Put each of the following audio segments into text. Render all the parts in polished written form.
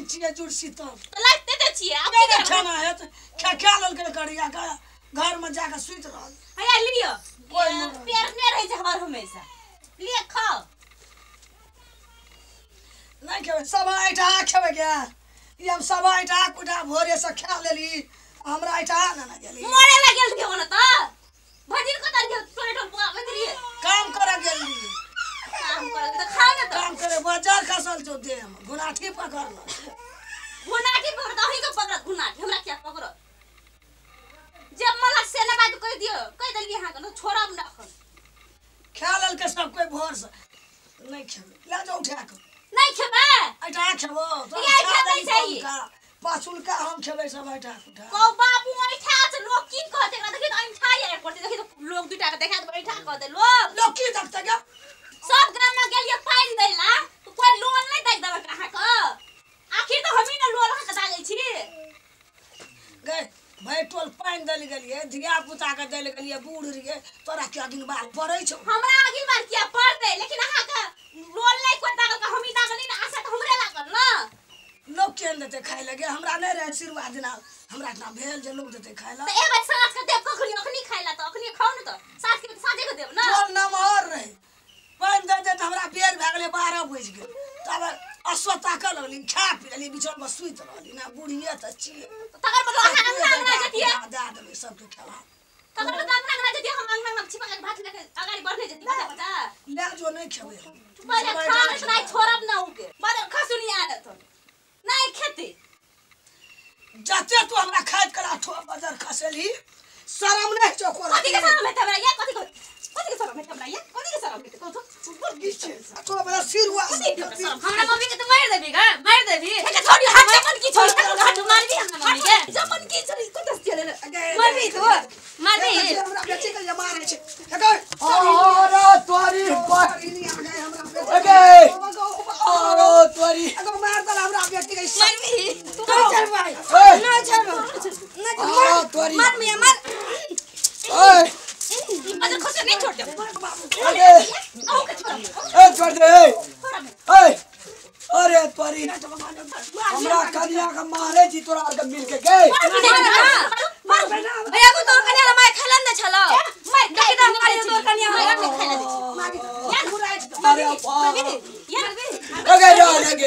दिन छिए जुड़सी तब तो लागते दे छिए अब के खाना है तो खा लेल के करिया का घर में जाके सुत रहल भैया लियो प्यार ने रहे छै हमर हमेशा लिए खाओ नहीं खेबे सब आइटा खेबे के ई हम सब आइटा कुटा भोरे से खा लेली हमरा आइटा ना गेली मोरे ला गेल के ओना त भजिन को तर के टोले टोल बुआ बतरिए काम करे गेली काम करे त खा ना त काम करे बाजार खसल जो दे हम गुनाठी पकड़ ल गुनाठी पकड़ दही को पकड़ गुनाठी हमरा क्या पकड़ जब मला से ना बात कह दियो कह देलिए हां को छोड़ा ना खन खा लेल के सब कोई भोर से नहीं खेबे ला जाओ उठा के नहीं खेबे आइटा खेबो तो ये खेबे चाहिए पाछुल का हम खेबे सब आइटा उठा को बाबू ऐठा से लोग की कहते एकरा देखि त ऐठा ये पड़ते देखि तो लोग दुटा के देखा त ऐठा कहते लोग की देखते गे सब गांव में गेलिए पानी दैला तो कोई लोन नहीं दै देबे कहां क आखिर तो हमी न लोन हक दागै छी गए भाई टोल पानी दल गेलिए धिया पुता के दल गेलिए बूढ़ रिए तोरा के अगिन बाल पड़ै छौ हमरा अगिन बार किया पड़ दे लेकिन अहां का लोन नहीं कोई दागल का हमी दागल नहीं आशा तो हमरे लागल न लोग केन देते खाए लगे हमरा नहीं रहे आशीर्वाद ना हमरा इतना भेल जे लोग देते खाए ला तो ए भाई सास के देव कखनी अखनी खाइला तो अखनी खाओ न तो सास के साजे के देव न टोल नमहर रहे पानी दे दे त हमरा बेर भए गेले 12 बज गेल तब अस्वता कर लगली खा पी लेली बीच में सुइत रहली ना बुढ़िए त छिए तकर मतलब अहां अंगना जतिए दे देबे सबके खेला तकर मतलब अंगना जतिए हम अंगना छिपा के भात लेके अगाड़ी बढ़ने जतिए बता बता ले जो नहीं खेबे हम पहले खाना तो नहीं छोड़ब ना उके बाद खसुनी आदत नहीं खेती जाते तू हमरा खाद करा ठो बदर खसेली शरम नहीं चोको कथि के शरम है तबरा ये कथि के शरम है तबरा ये कथि के शरम है तो ऊपर गिचे तो बड़ा सिर हुआ हमरा मम्मी के तो मार देबी गा मार देबी के छोड़ी हम जमन की छोड़ी घाट मार दी हमरा मम्मी के जमन की छोड़ी को दस चले मार भी तो मार भी हमरा बेटी के मारे छे अरे तोरी नहीं आ गए हमरा अगे अरे तोरी अगर मार दल हमरा बेटी के मार भी तो चल भाई ना चलो आ तोरी मार मिया मार ओए अगर खुश नहीं छोड़ दे अगे ए छोड़ दे ए अरे तोरी हमरा कन्या का मारे जी तोरा के मिल के गए मार भैया को तोर कन्या माय खलन दे छलो माय कहि द मारे तोर कन्या माय नहीं खैला दे यार बुराई अरे बाप यार अगे जा लगे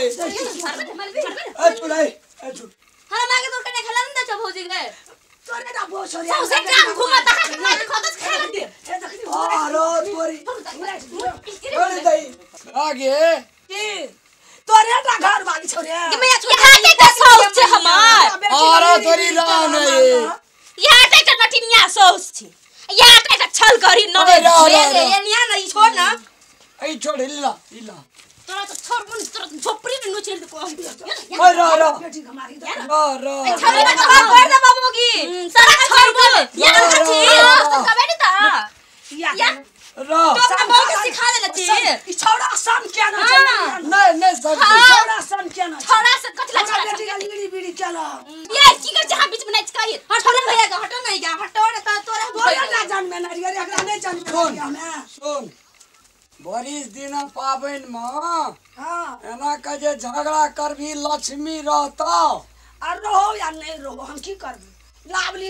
मार ए चुड़ै ए चुड़ हां मागे तोर कन्या खलन दे छ भौजी के तोरे ना बोल छोरी सबसे काम घुमाता है माय खदस खैला दे ए देखनी अरे तोरी छोड़ दे आगे की तोरे ना घर वाली छोरी कि मैं यहाँ के सोच छे हमार अरे तोरी राम है यहाँ के नटिनिया सोच छे यहाँ के छल करी न ये निया नहीं छोड़ ना ए छोड़ हिला हिला तोरा तो छोड़ मन तोरा झोपड़ी में नुचेल दे को ओए रा बेटी हमारी रा छल का बात कर दे बाबूगी सारा छोड़ बोल ये कथि तो कबेडी ता या रा तो बाबू के सिखा देला छी ई छौड़ा सन क्या ना चल नहीं सब छौड़ा सन क्या ना छोड़ा से कथला हमरा छोड़ा बेटी का लीड़ी बीड़ी चला ये की कर जहां बीच में नहीं चाहिए हटो भैया का हटो नहीं का हटो रे तोरा बोला ना जान में ना रे एकरा नहीं जान सुन हमें सुन बरिस दिन पाबन में हां एना का जे झगड़ा करबी लक्ष्मी रहता और रहो या नहीं रहो हम की करबे लावली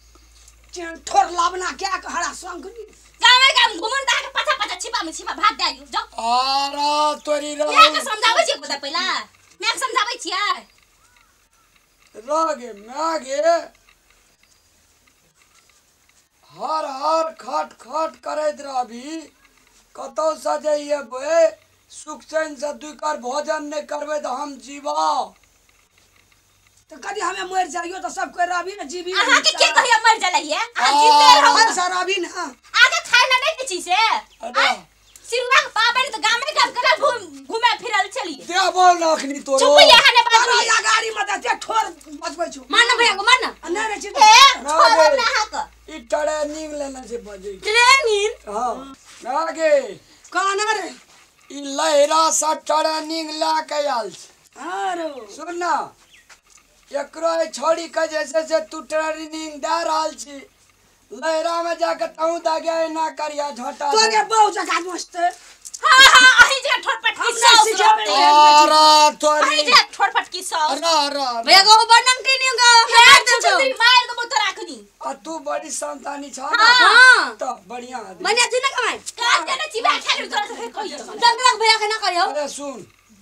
ठोर लावना क्या के हरा संगनी गाँव घुमन दा के पछा पछा छिपा भाग दे जाओ अरे तोरी मैं के समझाबै छी बता पहिला मैं के समझाबै छियै रगे मागे हर खट खट करैत रहबी कतौ सजैए बे सुख चैन से दुई कर भोजन नहीं करबे तो हम जीवा तो कदी हमें मर जाइयो तो सब कोई रही ना जीवी अहाँ के के कहिया मर जलैया आ जीते रहो हम सारा भी ना आगे खाइला नहीं किछि से अरे सिरुआ के पाबन तो गांव में काम करे घूमे फिरल चलिए दे बोल रखनी तोरो चुप यहाँ ने बात अरे या गाड़ी मत ते ठोर बजबै छु मान भैया को मान अन्ना रे छी ए छोड़ ना हाक ई टड़े नींग लेना से बजे ट्रेनिंग हां आगे काना रे ई लहरा सा टड़े नींग ला के आल अरे सुन ना एकरो छोड़ी के जैसे से तू ट्रेनिंग दे रहल छी लहरा में जाके तऊ दागे ना करिया झटा तो के बहु जगह मस्त हां हां अही जे ठोटपट की सौ अरे तोरी अही जे ठोटपट की सौ अरे भैया गो बनम के नहीं गो मार दे छतरी मार दो तो राखनी आ तू बड़ी संतानी छ ना हां तो बढ़िया आदमी मने दिन कमाई काट देना चिबा खा के तोरा से कहियो डंगरक भैया के ना करियो अरे सुन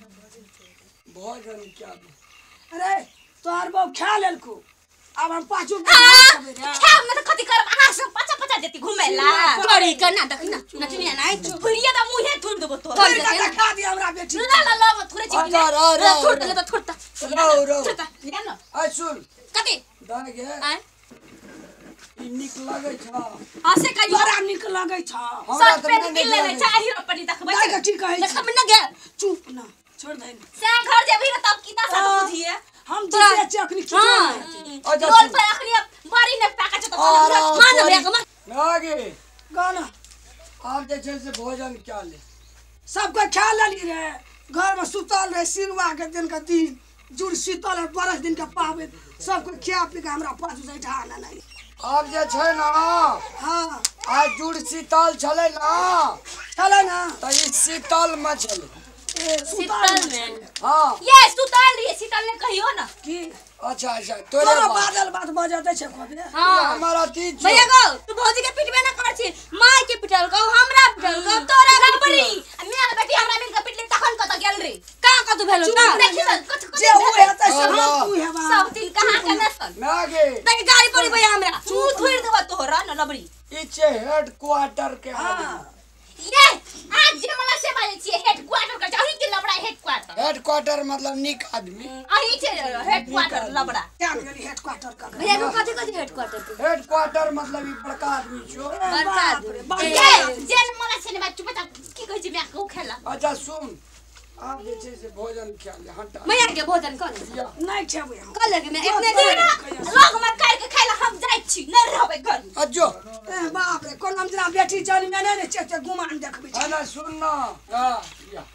भोजन क्या अरे तोहर बहु खा लेलकू अब हम पाछू खा में तो कति कर आहा से पचा पचा देती घुमेला तोरी के ना देखी ना नचनिया नाइ बुढ़िया दा मुंहे थुर देबो तो तोरी का खा दी हमरा बेटी ला ला ला थोड़े चिबी थोड़ दे तो थोड़ता रो छोटा ध्यान लो आ सुन कति दागे आय ई निक लागे छ हसे कहियो तोरा निक लगे छ हमरा सट त पे नहीं किले ले चाहि रोपनी देखबै दागे ठीक है देखब न गे चुप ना छोड़ दे से घर जेबी न तब किता सा बुझिए हम दूसरे चकनी खिचो अच्छा रोल पे अखनी बारी ने पाका छ तो मान भैया के लागे गाना आप जे छै से भोजन क्या ले सबको खा लेली रे घर में सुतल रहे सिरवा के दिन का दिन जुड़ शीतल है बरस दिन का पावे सबको खा पी के हमरा पाछू से ढाना नहीं आप जे छै ना हाँ आज जुड़ शीतल छले ना चले ना तो ई शीतल में छले शीतल में हां ये सुतल रे शीतल ने कहियो ना की अच्छा अच्छा तोरे तोरा बात बादल बात बजाते छे कबे हां हमारा तीज छौ। भैया गो तू भौजी के पिटबे ना कर छी माय के पिटल गो हमरा पिटल गो तोरा गबरी मैं बेटी हमरा मिल के पिटले तखन कत गेल रे का कत भेलो ना देखि कत जे हुए त सब तू है बा सब दिन कहां के नसल लागे तक गाड़ी पड़ी भैया हमरा तू थोड़ देबो तोहरा न लबड़ी ई छै हेडक्वार्टर के आदमी ये आज जे मला से बाजे छी हेडक्वार्टर का चाहि के लबड़ा हेडक्वार्टर हेडक्वार्टर मतलब निक आदमी अही छे हेडक्वार्टर लबड़ा क्या गेली हेडक्वार्टर का भैया को कथि कथि हेडक्वार्टर के हेडक्वार्टर मतलब ई बड़का आदमी छौ बड़का ये जेन मला से ने चुप की कहै छी मैं को खेला अच्छा सुन आप जे छै से भोजन खा ले हटा मैया के भोजन कर या नहीं खेबे हम कल लगे मैं इतने दिन लोग मत कर के खाइला हम जाय छी न रहबे घर अजो ए बाप रे कोन हम जना बेटी जानी ना ने चेचे गुमान देखबे छी ana सुन ना हां या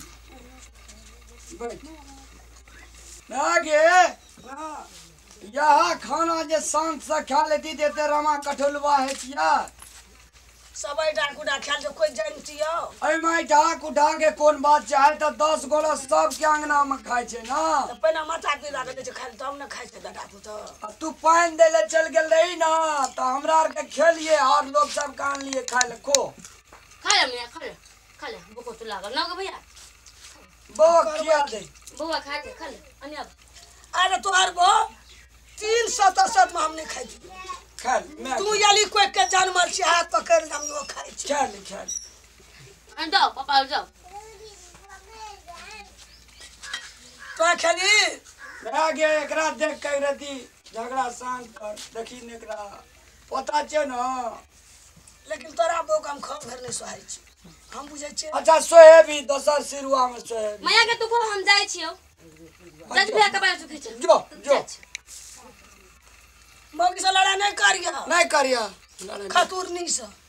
बैठ लागे हां यहाँ खाना जे शांत से खा लेती देते रमा कठलवा है किया सबई डाक उड़ा खेल जो कोई जानतियो अरे मैं ढाक उठा के कौन बात चाहे तो 10 गोला सब के अंगना में खाए छे ना तो पहले माथा पे लागे जे खाल तब न खाइ छे दादा तो आ तू पानी दे ले चल गेल रही ना तो हमरा आर के खेलिए और लोग सब कान लिए खाए ले खो खा ले मैं खा ले भूख तो लागल ना गो भैया बो खिया दे बुआ खा ले अनि अब अरे तोहर बो 367 में हम नहीं खाइ छी खा मैं तू याली कोई के जानमल छी हाथ पकड़ हम वो खाइ छी खा अनि जाओ पापा जाओ तो खेली आगे एकरा देख के रहती झगड़ा शांत कर देखी ने एकरा पता छै ना लेकिन तोरा बो हम खम घर नहीं सोहाइ छी हम बुझै छी अच्छा सोहे भी दोसर सिरुआ में सोहे भी। मैया के तू को हम जाय छियो जज भैया के बारे सुखै छ जो मौगी से लड़ा नहीं करिया नहीं करिया खतूर नहीं से